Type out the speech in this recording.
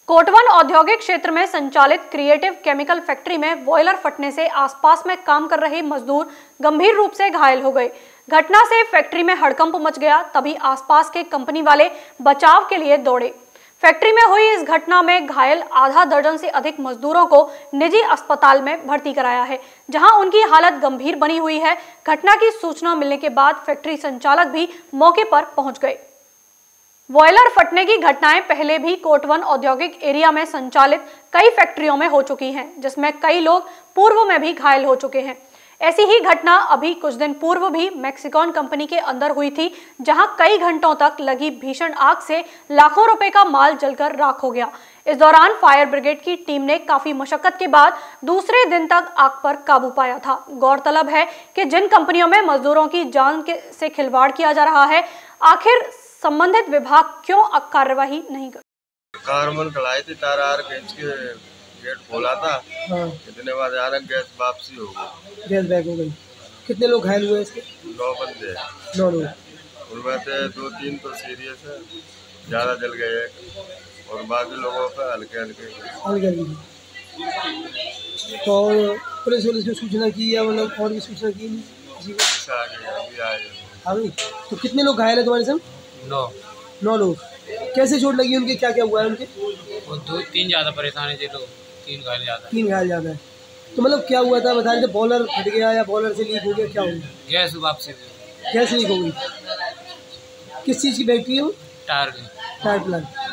कोटवन औद्योगिक क्षेत्र में संचालित क्रिएटिव केमिकल फैक्ट्री में बॉयलर फटने से आसपास में काम कर रहे मजदूर गंभीर रूप से घायल हो गए। घटना से फैक्ट्री में हड़कंप मच गया। तभी आसपास के कंपनी वाले बचाव के लिए दौड़े। फैक्ट्री में हुई इस घटना में घायल आधा दर्जन से अधिक मजदूरों को निजी अस्पताल में भर्ती कराया है, जहां उनकी हालत गंभीर बनी हुई है। घटना की सूचना मिलने के बाद फैक्ट्री संचालक भी मौके पर पहुंच गए। बॉयलर फटने की घटनाएं पहले भी कोटवन औद्योगिक एरिया में संचालित कई फैक्ट्रियों में हो चुकी हैं, जिसमें कई लोग पूर्व में भी घायल हो चुके हैं। ऐसी ही घटना अभी कुछ दिन पूर्व भी मैक्सिकॉन कंपनी के अंदर हुई थी, जहां कई घंटों तक लगी भीषण आग से लाखों रुपए का माल जलकर राख हो गया। इस दौरान फायर ब्रिगेड की टीम ने काफी मशक्कत के बाद दूसरे दिन तक आग पर काबू पाया था। गौरतलब है कि जिन कंपनियों में मजदूरों की जान से खिलवाड़ किया जा रहा है, आखिर संबंधित विभाग क्यों कार्यवाही नहीं कर? कार्बन कढ़ाई थी, तार आर गैस के गेट खोला था। हाँ। इतने बाद अचानक गैस वापसी हो गई, गैस बैक हो गई। कितने लोग घायल हुए इसके? 9 बंदे। 9 लोग। उनमें से 2-3 तो सीरियस है, ज्यादा जल गए और बाकी लोगों पर हल्के हल्के। तो पुलिस को सूचना की या मतलब और भी सूचना की? अभी तो कितने लोग घायल है तुम्हारे साथ? 9 लोग। कैसे चोट लगी उनके, क्या क्या हुआ है उनके? वो 2-3 ज़्यादा परेशान है जी लोग, 3 घायल ज़्यादा है। तो मतलब क्या हुआ था बता रहे थे? बॉयलर फट गया या बॉयलर से लीक हो गया, क्या हो गया? गैस वापसी गैस लीक हो गई। किस चीज़ की फैक्ट्री है वो? Tyre plant.